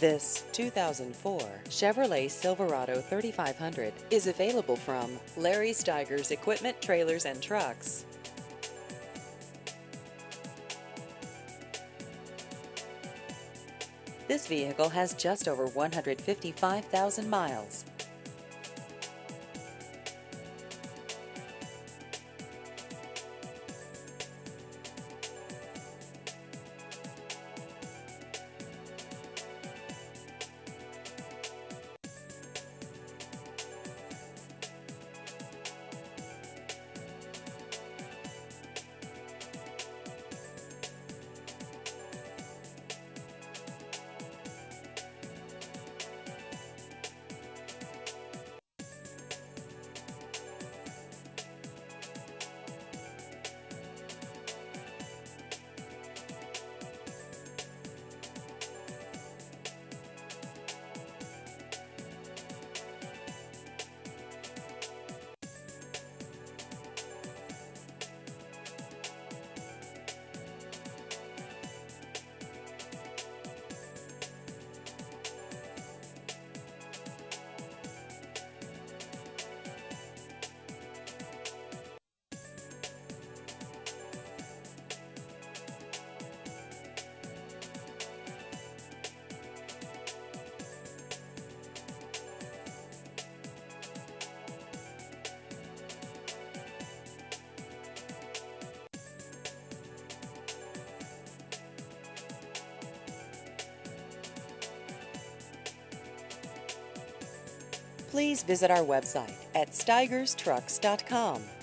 This 2004 Chevrolet Silverado 3500 is available from Larry Steiger's Equipment, Trailers, and Trucks. This vehicle has just over 155,000 miles. Please visit our website at steigerstrucks.com.